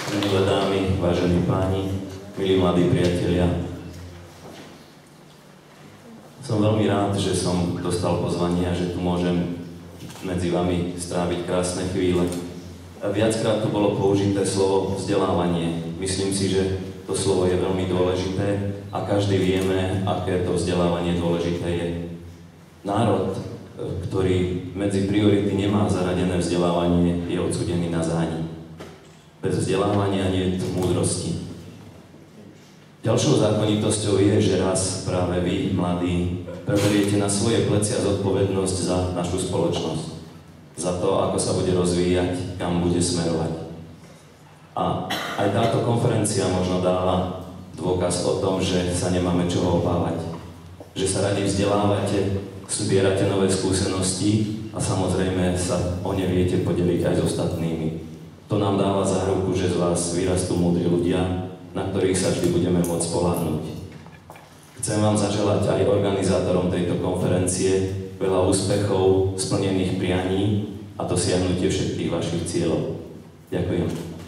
Milé dámy, vážení páni, milí mladí priatelia. Som veľmi rád, že som dostal pozvanie a že tu môžem medzi vami stráviť krásne chvíle. Viackrát tu bolo použité slovo vzdelávanie. Myslím si, že to slovo je veľmi dôležité a každý vieme, aké to vzdelávanie dôležité je. Národ, ktorý medzi priority nemá zaradené vzdelávanie, je odsúdený na zánik. Bez vzdelávania nie je múdrosti. Ďalšou zákonitosťou je, že raz práve vy, mladí, preberiete na svoje plecia zodpovednosť za našu spoločnosť. Za to, ako sa bude rozvíjať, kam bude smerovať. A aj táto konferencia možno dáva dôkaz o tom, že sa nemáme čoho obávať. Že sa radi vzdelávate, zbierate nové skúsenosti a samozrejme sa o ne viete podeliť aj s ostatnými. To nám dáva záruku, že z vás vyrastú múdri ľudia, na ktorých sa vždy budeme môcť spoľahnúť. Chcem vám zaželať aj organizátorom tejto konferencie veľa úspechov, splnených prianí a dosiahnutie všetkých vašich cieľov. Ďakujem.